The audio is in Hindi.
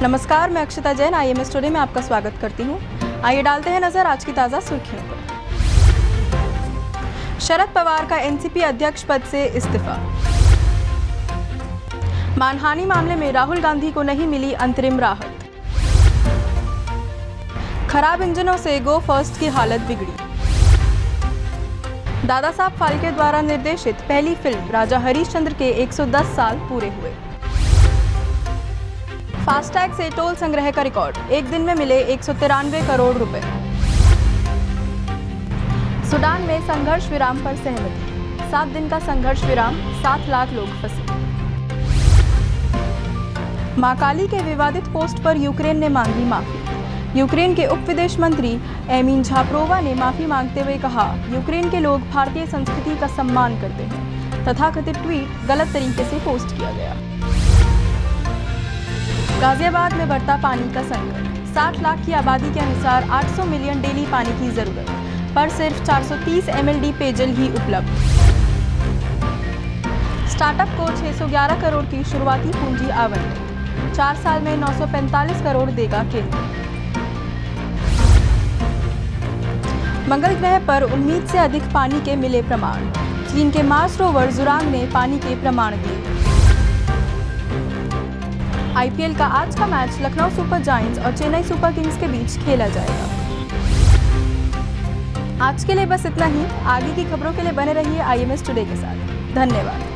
नमस्कार, मैं अक्षता जैन IMS टुडे में आपका स्वागत करती हूँ। आइए डालते हैं नजर आज की ताज़ा सुर्खियों पर। शरद पवार का NCP अध्यक्ष पद से इस्तीफा। मानहानि मामले में राहुल गांधी को नहीं मिली अंतरिम राहत। खराब इंजनों से गो फर्स्ट की हालत बिगड़ी। दादा साहब फाल्के द्वारा निर्देशित पहली फिल्म राजा हरिश्चंद्र के 110 साल पूरे हुए। फास्टैग से टोल संग्रह का रिकॉर्ड, एक दिन में मिले 193 करोड़ रुपए। सूडान में संघर्ष विराम पर सहमति, 7 दिन का संघर्ष विराम, 7 लाख लोग फंसे। मां काली के विवादित पोस्ट पर यूक्रेन ने मांगी माफी। यूक्रेन के उप विदेश मंत्री एमीन झाप्रोवा ने माफी मांगते हुए कहा, यूक्रेन के लोग भारतीय संस्कृति का सम्मान करते हैं। तथाकथित ट्वीट गलत तरीके से पोस्ट किया गया। गाजियाबाद में बढ़ता पानी का संकट, 60 लाख की आबादी के अनुसार 800 मिलियन डेली पानी की जरूरत, पर सिर्फ 430 mld पेयजल ही उपलब्ध। स्टार्टअप को 611 करोड़ की शुरुआती पूंजी आवंटित, 4 साल में 945 करोड़ देगा केंद्र। मंगल ग्रह पर उम्मीद से अधिक पानी के मिले प्रमाण, चीन के मार्स रोवर जुरांग ने पानी के प्रमाण दिए। IPL का आज का मैच लखनऊ सुपर जायंट्स और चेन्नई सुपर किंग्स के बीच खेला जाएगा। आज के लिए बस इतना ही। आगे की खबरों के लिए बने रहिए IMS टुडे के साथ। धन्यवाद।